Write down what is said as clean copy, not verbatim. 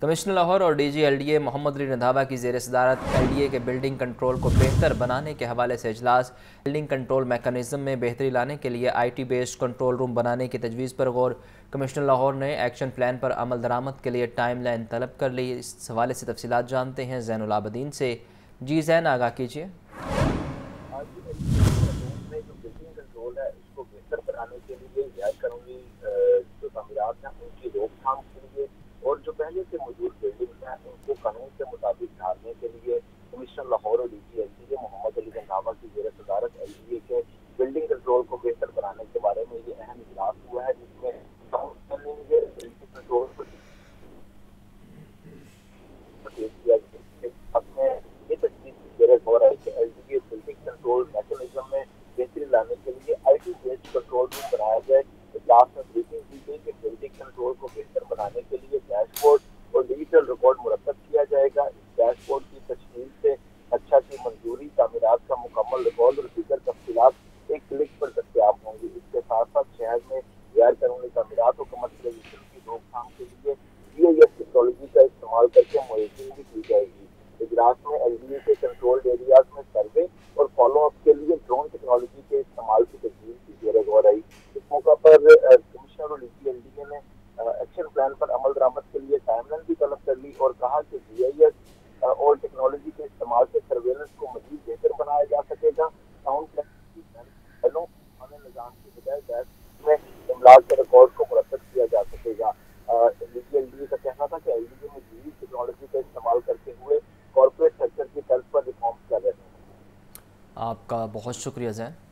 Commissioner Lahore اور D G LDA محمد علی رندھاوا کی زیر صدارت LDA کے بلڈنگ کنٹرول کو بہتر بنانے کے حوالے سے اجلاس۔ بلڈنگ کنٹرول میکانزم میں بہتری لانے کے لیے IT بیسڈ کنٹرول روم بنانے کی تجویز پر غور۔ کمشنر لاہور نے ایکشن پلان پر عمل درآمد کے لیے ٹائم لائن طلب کر لی۔ اس حوالے سے تفصیلات جانتے ہیں زین العابدین سے۔ جی زین، آگاہ کیجیے۔ میں جو بلڈنگ کنٹرول ہے اس کو بہتر بنانے کے لیے رعایت قانونی جو تعمیرات ہیں ان کی روک تھام کے لیے اور جو پہلے سے موجود بلڈنگز ہیں ان کو قانون کے مطابق ڈھالنے کے لیے کمشنر لاہور اور DG محمد علی رندھاوا کی زیر صدارت LDA کے بلڈنگ کنٹرول کو بہتر بنانے کے بارے میں یہ اہم اجلاس ہوا ہے، جس میں بلڈنگ کنٹرول کو اپنے یہ تجویز کی ضرورت ہو رہا ہے کہ LDA بلڈنگ کنٹرول میکانزم میں بہتری لانے کے لیے IT بیسڈ کنٹرول روم بنایا جائے۔ اجلاس میں بریفنگ دی گئی کہ بلڈنگ کنٹرول کو بہتر بنانے کے لیے ڈیش بورڈ اور ڈیجیٹل ریکارڈ مرتب کیا جائے گا۔ اس ڈیش بورڈ کی تشکیل سے اچھا کی منظوری، تعمیرات کا مکمل ریکارڈ اور دیگر تفصیلات ایک کلک پر دستیاب ہوں گی۔ اس کے ساتھ ساتھ شہر میں غیر قانونی تعمیرات اور کمرشلائزیشن کی روک تھام کے لیے GIS ٹیکنالوجی کا استعمال کر کے مانیٹرنگ بھی کی جائے گی۔ اجلاس میں LDA کے کنٹرول ایریاز میں سروے اور فالو اپ کے لیے ڈرون ٹیکنالوجی کے استعمال کی تجویز کی زیر غور آئی۔ اس موقع پر کمشنر اور DG LDA نے ایکشن پلان پر عمل درآمد کے لیے ٹائم لائن بھی طلب کر لی اور کہا کہ GIS اور ٹیکنالوجی کے استعمال سے سرویلنس کو مزید بہتر بنایا جا سکے گا۔ ٹاؤن پلاننگ نظام کی بجائے ڈیش میں املاک کے ریکارڈ کو مرتب کیا جا سکے گا۔ DG LDA کا کہنا تھا کہ LDA میں جدید ٹیکنالوجی کا استعمال کرتے ہوئے کارپوریٹ سیکٹر کی طرز پر ریفارمز کر رہے ہیں۔ آپ کا بہت شکریہ زین۔